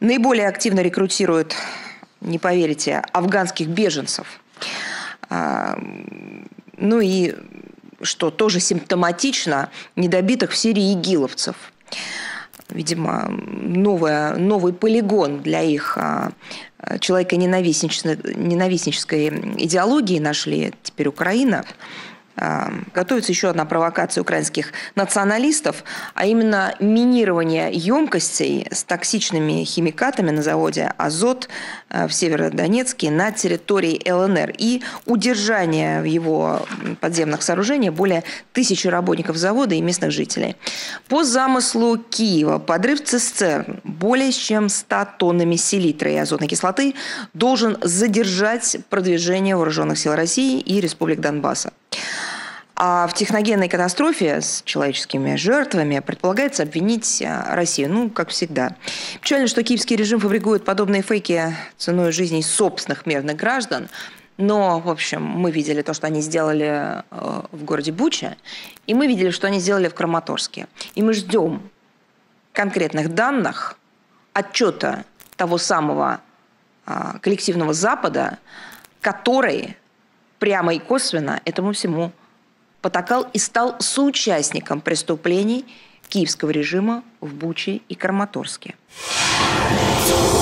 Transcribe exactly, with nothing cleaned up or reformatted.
наиболее активно рекрутируют, не поверите, афганских беженцев. Ну и, что тоже симптоматично, недобитых в Сирии игиловцев. Видимо, новая, новый полигон для их человеконенавистнической идеологии нашли теперь Украина. Готовится еще одна провокация украинских националистов, а именно минирование емкостей с токсичными химикатами на заводе «Азот» в Северодонецке на территории ЛНР и удержание в его подземных сооружениях более тысячи работников завода и местных жителей. По замыслу Киева подрыв цистерн более чем ста тоннами селитры и азотной кислоты должен задержать продвижение вооруженных сил России и республик Донбасса. А в техногенной катастрофе с человеческими жертвами предполагается обвинить Россию. Ну, как всегда. Печально, что киевский режим фабрикует подобные фейки ценой жизней собственных мирных граждан. Но, в общем, мы видели то, что они сделали в городе Буча, и мы видели, что они сделали в Краматорске. И мы ждем конкретных данных, отчета того самого коллективного Запада, который прямо и косвенно этому всему потакал и стал соучастником преступлений киевского режима в Буче и Краматорске.